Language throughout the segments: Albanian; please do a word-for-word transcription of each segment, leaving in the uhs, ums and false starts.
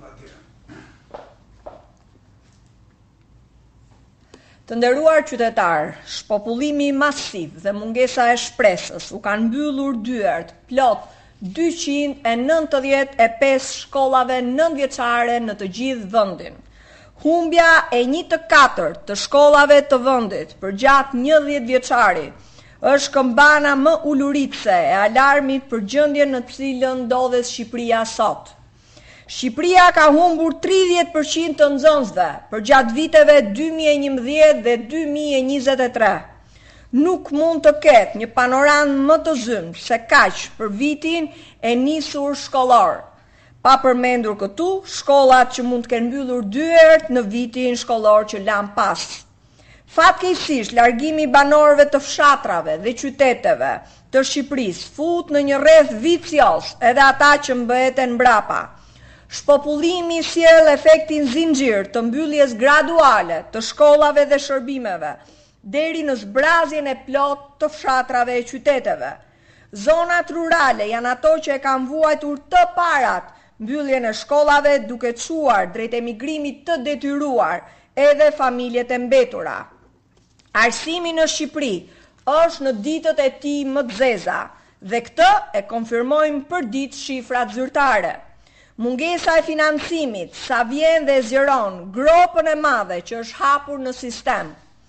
Të nderuar qytetarë, shpopullimi masiv dhe mungesa e shpresës u kanë mbyllur dyert plot dyqind e nëntëdhjetë e pesë shkollave nëntëvjeçare në të gjithë vendin. Humbja e një të katërt të shkollave të vendit përgjatë njëdhjetë vjeçari është këmbana më uluritse e alarmit për gjendjen në të cilën ndodhet Shqipëria sot. Shqipëria ka humbur tridhjetë përqind të nxënësve përgjatë viteve dy mijë e njëmbëdhjetë dhe dy mijë e njëzet e tre. Nuk mund të ketë një panoramë më të zymë se kaq për vitin e nisur shkollor. Pa përmendur këtu shkollat që mund të kenë mbyllur dyert në vitin shkollor që lan pas. Fatkeqësisht, largimi i banorëve të fshatrave dhe qyteteve të Shqipërisë fut në një rreth vicioz edhe ata që mbeten mbrapa. Shpopullimi sjell efektin zinxhir të mbylljes graduale të shkollave dhe shërbimeve, deri në zbrazjen e plot të fshatrave e qyteteve. Zonat rurale janë ato që e kanë vuajtur të parat mbylljen e shkollave, duke çuar drejt emigrimit të detyruar edhe familjet e mbetura. Arsimi në Shqipëri është në ditët e tij më të zeza dhe këtë e konfirmojmë përditshë shifrat zyrtare. Mungesa e financimit sa vjen dhe zgjeron gropën e madhe që është hapur në sistem.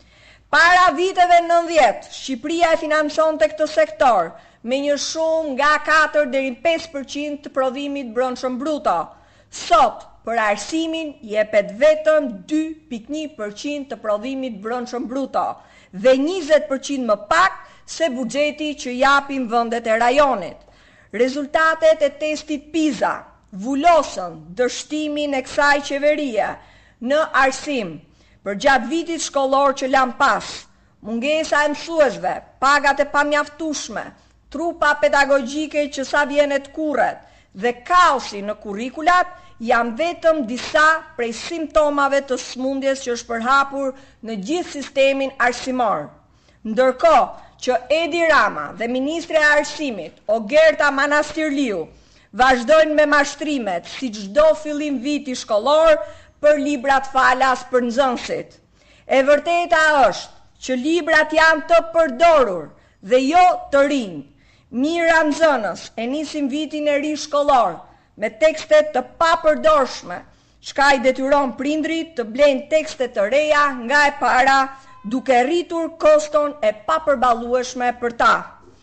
Para viteve nëntëdhjetë, Shqipëria e financonte këtë sektor me një shumë nga katër deri në pesë përqind të prodhimit brendshëm bruto. Sot, për arsimin jepet vetëm dy pikë një përqind të prodhimit brendshëm bruto dhe njëzet përqind më pak se buxheti që japin vendet e rajonit. Rezultatet e testit PISA vulosën dështimin e kësaj qeverie në arsim për gjatë vitit shkollor që lan pas. Mungesa e mësuesve, pagat e pamjaftueshme, trupa pedagogjike që sa vjen e të kurret dhe kaosi në kurrikulat janë vetëm disa prej simptomave të smundjes që është përhapur në gjithë sistemin arsimor. Ndërkohë që Edi Rama dhe Ministri e Arsimit, Ogerta Manastirliu, vazhdojnë me mashtrimet si çdo fillim viti shkollor për librat falas për nxënësit. E vërteta është që librat janë të përdorur dhe jo të rinj. Mira nxënës e nisin vitin e ri shkollor me tekste të papërdorshme, çka i detyron prindrit të blejnë tekste të reja nga e para, duke rritur koston e papërballueshme për ta.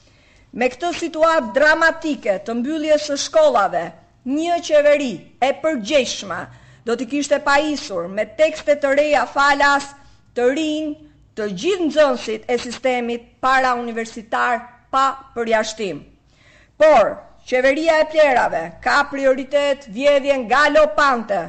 Me këtë situatë dramatike të mbylljes së shkollave, një qeveri e përgjegjshme do t'i kishte pajisur me tekste të reja falas të rinj të gjithë nxënësit e sistemit para universitar pa përjashtim. Por, qeveria e plerave ka prioritet vjedhjen galopante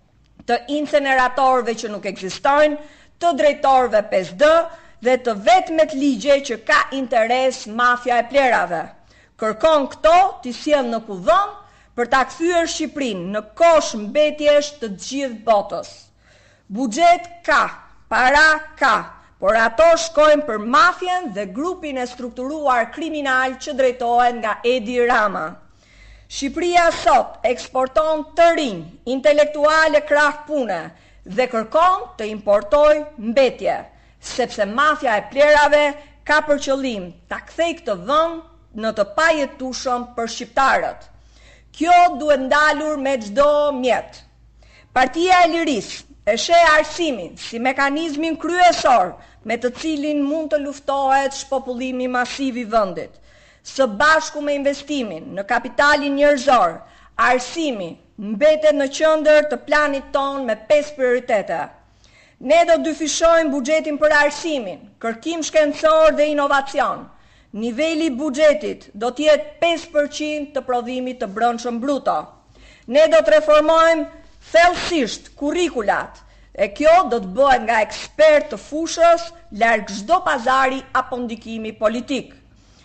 të inceneratorëve që nuk ekzistojnë, të drejtorëve pesë D dhe të vetmet ligje që ka interes mafja e plerave. Kërkon këto t'i sjell në kuvend për ta kthyer Shqipërinë në kosh mbetjesh të gjithë botës. Buxhet ka, para ka, por ato shkojnë për mafjen dhe grupin e strukturuar kriminal që drejtohen nga Edi Rama. Shqipëria sot eksporton të rinj, intelektuale krah pune dhe kërkon të importoj mbetje, sepse mafja e plerave ka për qëllim ta kthejë këtë vend në të pajetueshëm për shqiptarët. Kjo duhet ndalur me çdo mjet. Partia e Lirisë e sheh arsimin si mekanizmin kryesor me të cilin mund të luftohet shpopullimi masiv i vendit. Së bashku me investimin në kapitalin njerëzor, arsimi mbetet në qendër të planit ton me pesë prioritete. Ne do të dyfishojmë buxhetin për arsimin, kërkim shkencor dhe inovacion. Niveli i buxhetit do të jetë pesë përqind të prodhimit të brendshëm bruto. Ne do të reformojmë thellësisht kurrikulat, e kjo do të bëhet nga ekspert të fushës larg çdo pazari apo ndikimi politik.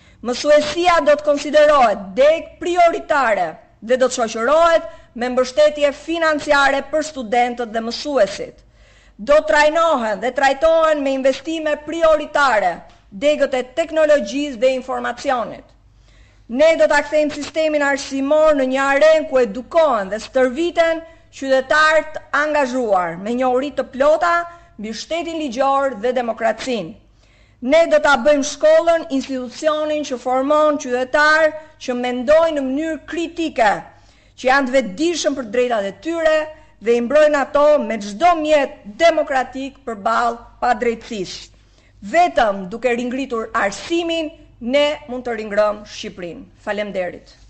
Mësuesia do të konsiderohet deg prioritare dhe do të shoqërohet me mbështetje financiare për studentët dhe mësuesit. Do trajnohen dhe trajtohen me investime prioritare degët e teknologjisë dhe informacionit. Ne do ta kthejmë sistemin arsimor në një arenë ku edukohen dhe stërviten qytetar të angazhuar me njohuri të plota mbi shtetin ligjor dhe demokracinë. Ne do ta bëjmë shkollën institucionin që formon qytetar që mendojnë në mënyrë kritike, që janë të vetëdijshëm për drejtat e tyre dhe i mbrojnë ato me çdo mjet demokratik përballë padrejtësisë. Vetëm duke ringritur arsimin, ne mund të ringrojmë Shqipërinë. Faleminderit.